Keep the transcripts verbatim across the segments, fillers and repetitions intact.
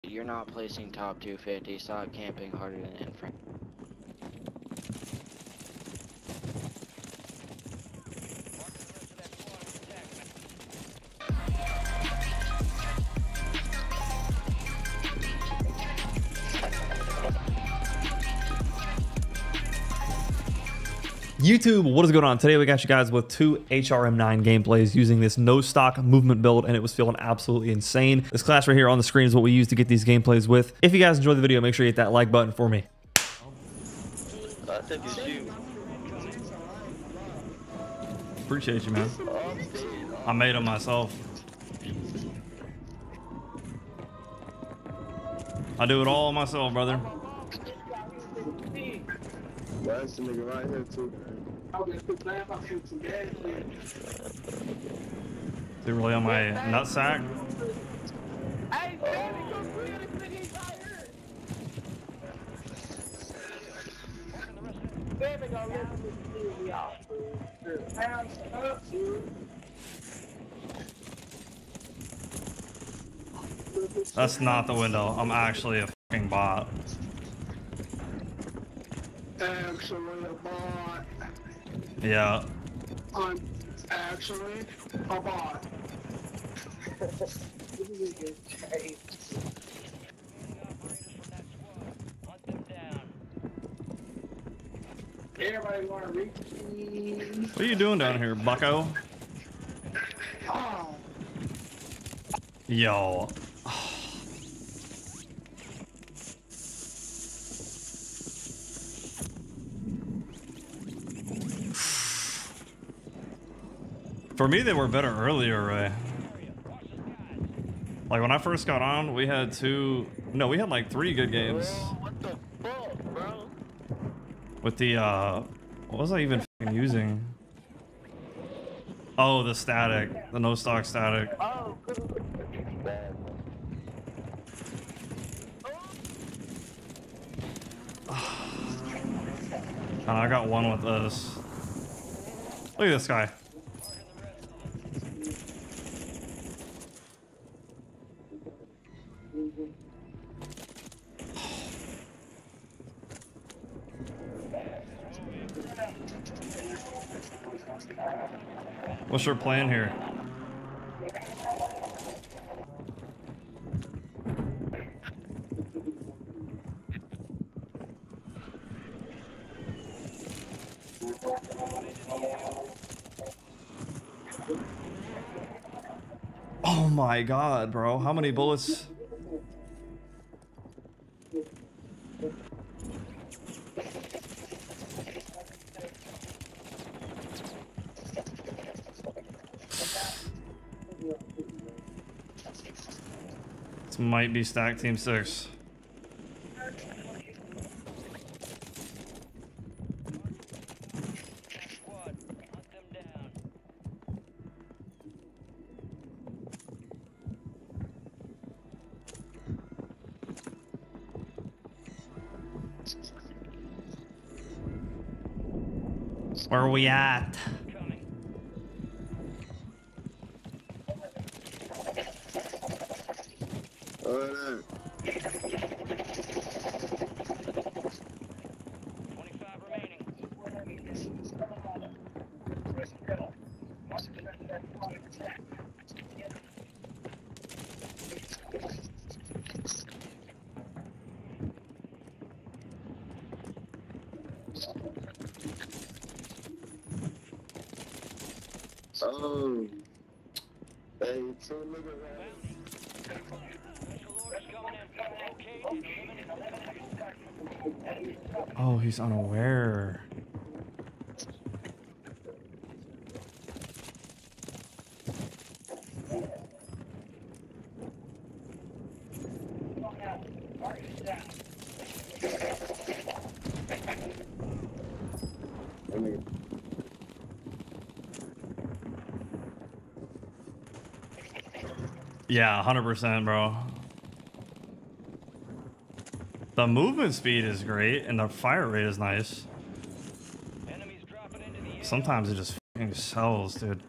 You're not placing top two fifty. Stop camping harder than in front. YouTube, what is going on? Today we got you guys with two H R M nine gameplays using this no stock movement build, and it was feeling absolutely insane. This class right here on the screen is what we use to get these gameplays with. If you guys enjoyed the video, make sure you hit that like button for me. I think it's you. Appreciate you, man. I made them myself. I do it all myself, brother. That's the nigga right here too. Is it really on my nutsack? That's not the window. I'm actually a fucking bot. Actually a bot. Yeah. I'm actually a bot. Everybody want to reach me. What are you doing down here, bucko? Oh. Yo. For me, they were better earlier, Ray. Like when I first got on, we had two. No, we had like three good games. What the fuck, bro? With the uh, what was I even fucking using? Oh, the static, the no stock static. Oh, And I got one with this. Look at this guy. What's your plan here? Oh my god, bro. How many bullets? This might be stack team six. Where are we at? uh, Oh. Hey, so look at that. Oh, he's unaware. Yeah, one hundred percent, bro. The movement speed is great, and the fire rate is nice. Sometimes it just fucking sells, dude.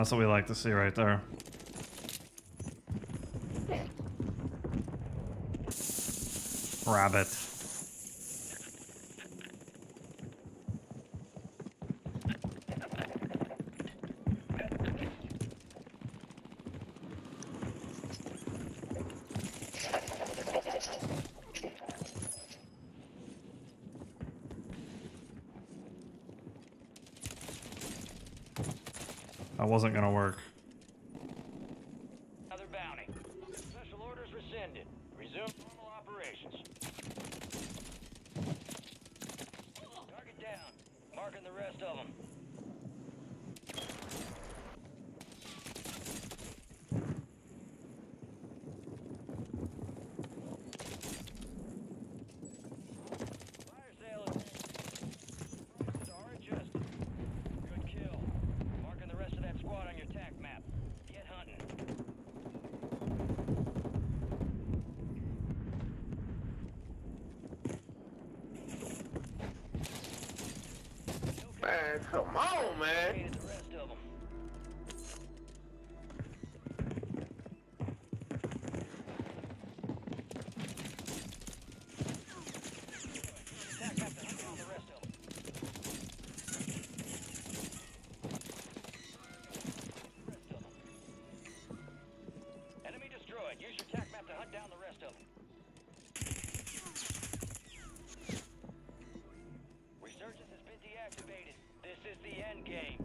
That's what we like to see right there. Rabbit. That wasn't gonna work. Another bounty. Special orders rescinded. Resume normal operations. Target down. Marking the rest of them. Fire sale is prices are adjusted. Good kill. Marking the rest of that squad on your tac map. Get hunting. Man, come on, man. Located the rest of them. Tac map to hunt down the rest of them. Rest of them. Enemy destroyed. Use your tac map to hunt down the rest of them. Resurgence has been deactivated. This is the end game.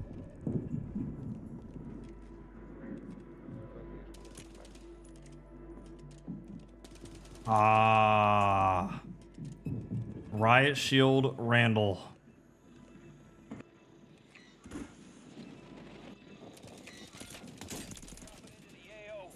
Ah. Riot Shield Randall. Dropping into the A O.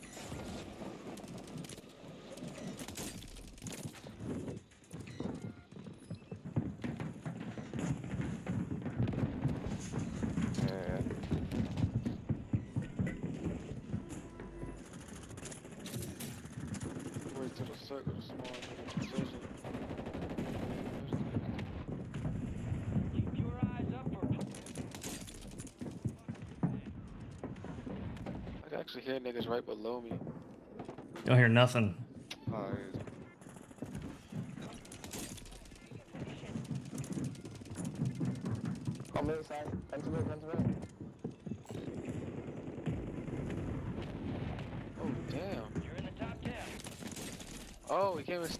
Wait till the circle, small precision. Keep your eyes up for. I can actually hear niggas right below me. You don't hear nothing. Oh, yeah. On the other side. Come to me, come to me. Oh, damn. You're in the top ten. Oh, he came in.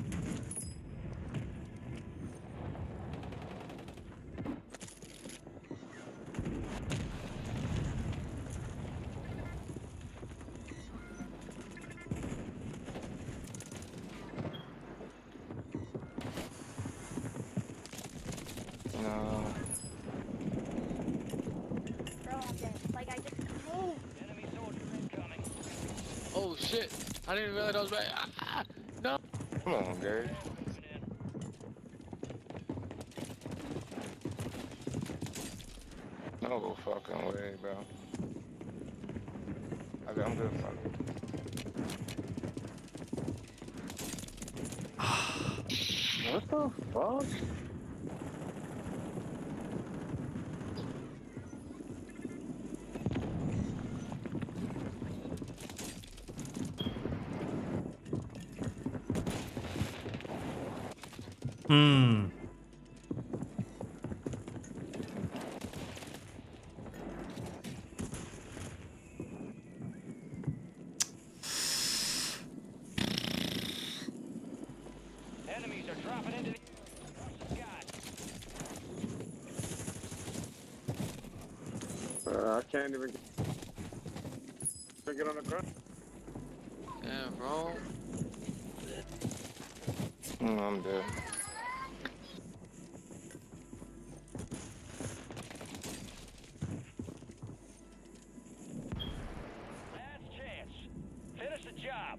No. Bro, I'm dead. Like, I just moved. Enemy soldier incoming. Oh, shit. I didn't even realize I was right. Ah, ah, no. Come on, Gary. Moving in. No fucking way, bro. Okay, I'm good, fuck. What the fuck? Hmm. Enemies are dropping into the across the sky. Uh, I can't even get, get on the ground. Damn, bro. Mm, I'm dead. Last chance. Finish the job.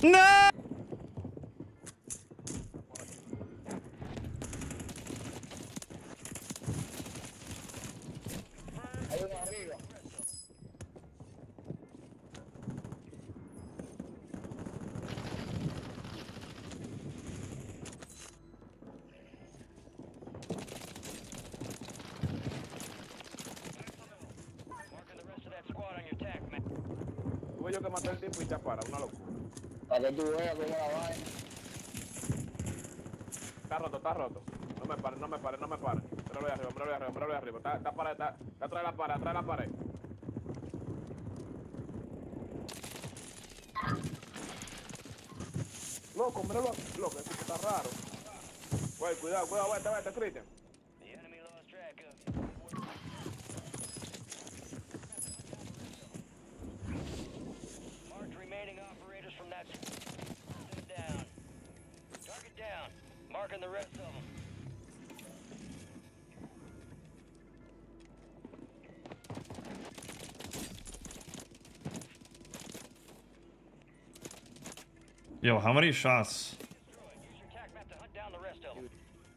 No! Hay uno arriba. Marking the rest of that squad on your tac map. Tuve yo que matar al tipo y te para, una locura. Para que tú veas cómo la vaina. Está roto, está roto. No me pares, no me pares, no me pares. Míralo ahí arriba, míralo ahí arriba, míralo ahí arriba. Está, está, pared, está, está atrás de la pared, atrás de la pared. Loco, míralo, loco, ese tipo está raro. Güey, cuidado, cuidado, vete, vete, Cristian. The enemy lost track of you. Marked remaining operators from that squad. Down. Target down. Marking the rest of them. Yo, how many shots? Destroyed. Use your tac map to hunt down the rest of them.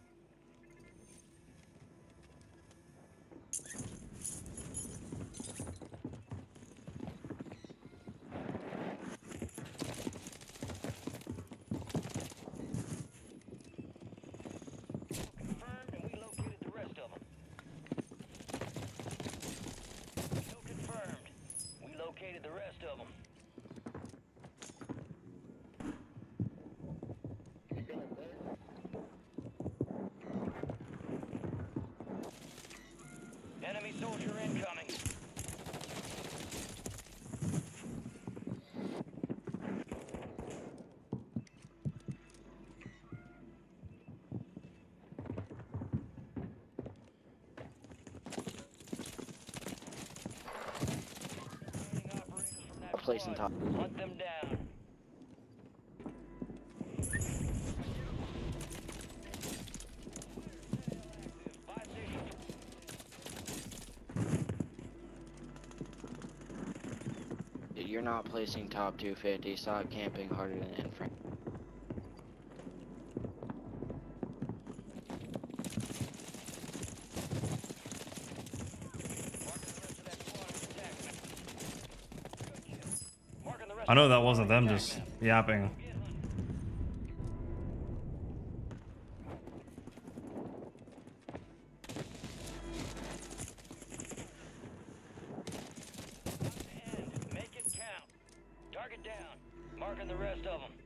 Confirmed, and we located the rest of them. Kill confirmed. We located the rest of them. Enemy soldier incoming. Remaining operators from that Placing squad. top. Hunt them down. Buy station. You're not placing top two fifty. Stop camping harder than infra. Marking the rest I of know that that wasn't them squad on just your tac map. yapping. Get hunting. End. Make it count. Target down. Marking the rest of them.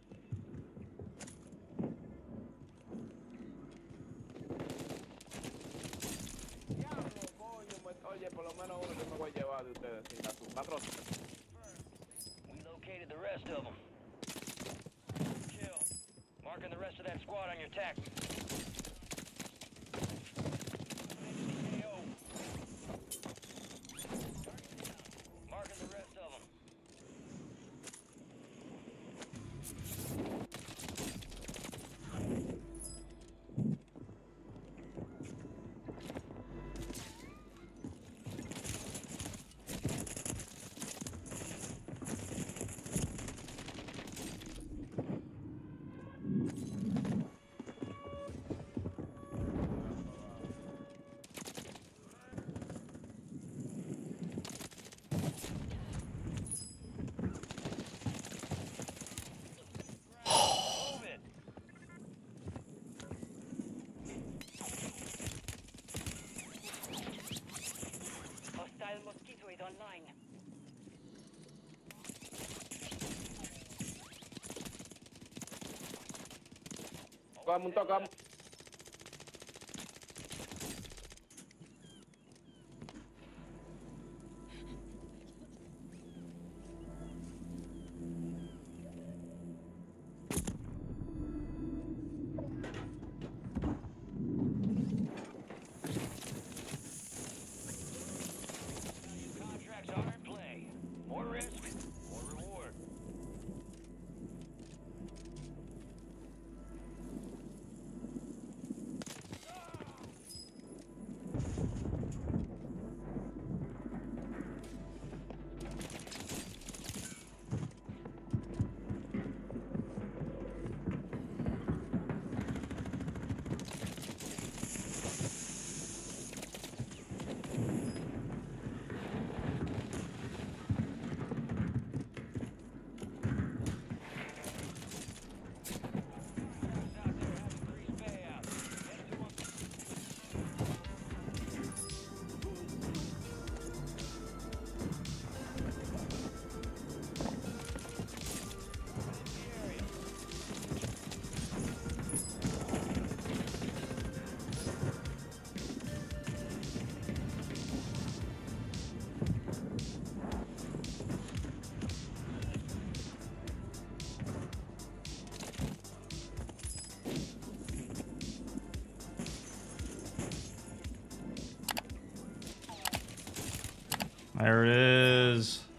Diablo, coño, me- oye, por lo menos uno que me voy a llevar de ustedes sin la tumba. Está roto. We located the rest of them. Kill. Marking the rest of that squad on your tac. K O. Marking the rest of them. Move it. Hostile mosquito is online. Tocamos, tocamos. Contracts are in play. More risk, more reward. There it is.